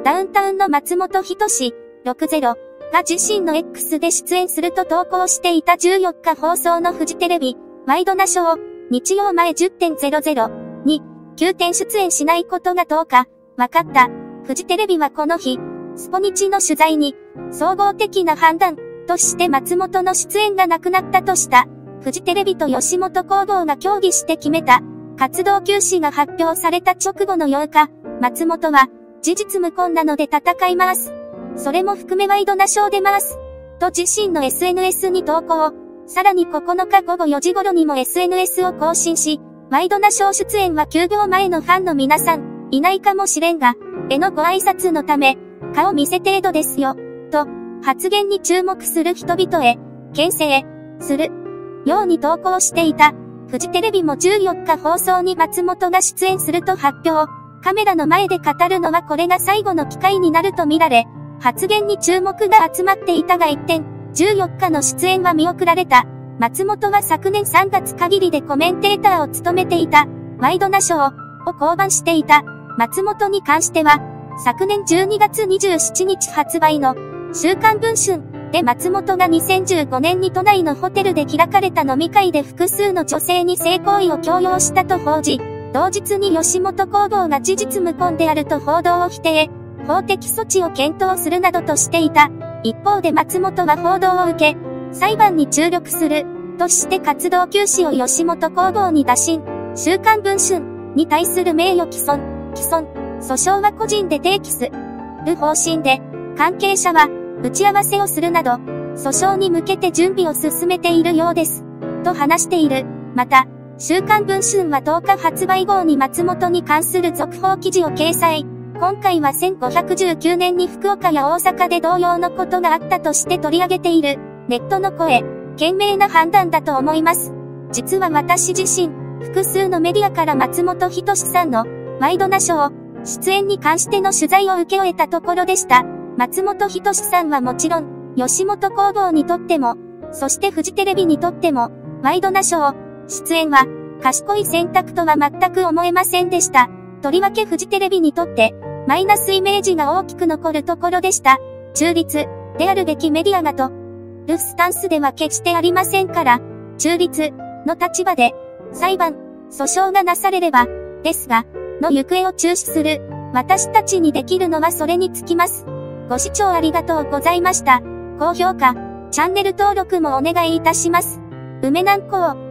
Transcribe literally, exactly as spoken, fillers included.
ダウンタウンの松本人志、ろくじゅうが自身の X で出演すると投稿していたじゅうよっか放送のフジテレビ、ワイドナショー、日曜前 じゅってんぜろぜろ に、急転出演しないことがとおか、分かった。フジテレビはこの日、スポニチの取材に、総合的な判断、として松本の出演がなくなったとした。フジテレビと吉本興業が協議して決めた、活動休止が発表された直後のようか、松本は、事実無根なので戦います。それも含めワイドナショー出ます。と自身の エスエヌエス に投稿。さらにここのかごごよじ頃にも エスエヌエス を更新し、ワイドナショー出演は休業前のファンの皆さん、いないかもしれんが、へのご挨拶のため、顔見せ程度ですよ、と、発言に注目する人々へ、牽制、する、ように投稿していた。フジテレビもじゅうよっか放送に松本が出演すると発表。カメラの前で語るのはこれが最後の機会になると見られ、発言に注目が集まっていたが一転、じゅうよっかの出演は見送られた。松本は昨年さんがつ限りでコメンテーターを務めていた、ワイドナショーを降板していた。松本に関しては、昨年じゅうにがつにじゅうしちにち発売の、週刊文春で松本がにせんじゅうごねんに都内のホテルで開かれた飲み会で複数の女性に性行為を強要したと報じ、同日に吉本興業が事実無根であると報道を否定、法的措置を検討するなどとしていた。一方で松本は報道を受け、裁判に注力する、として活動休止を吉本興業に打診、週刊文春に対する名誉毀損、毀損、訴訟は個人で提起する方針で、関係者は打ち合わせをするなど、訴訟に向けて準備を進めているようです、と話している。また、週刊文春はとおか発売後に松本に関する続報記事を掲載。今回はせんごひゃくじゅうきゅうねんに福岡や大阪で同様のことがあったとして取り上げている。ネットの声、賢明な判断だと思います。実は私自身、複数のメディアから松本人志さんのワイドナショー出演に関しての取材を受け終えたところでした。松本人志さんはもちろん、吉本興業にとっても、そしてフジテレビにとっても、ワイドナショー出演は賢い選択とは全く思えませんでした。とりわけフジテレビにとって、マイナスイメージが大きく残るところでした。中立であるべきメディアがとるスタンスでは決してありませんから、中立の立場で裁判、訴訟がなされれば、ですが、の行方を注視する私たちにできるのはそれにつきます。ご視聴ありがとうございました。高評価、チャンネル登録もお願いいたします。梅南高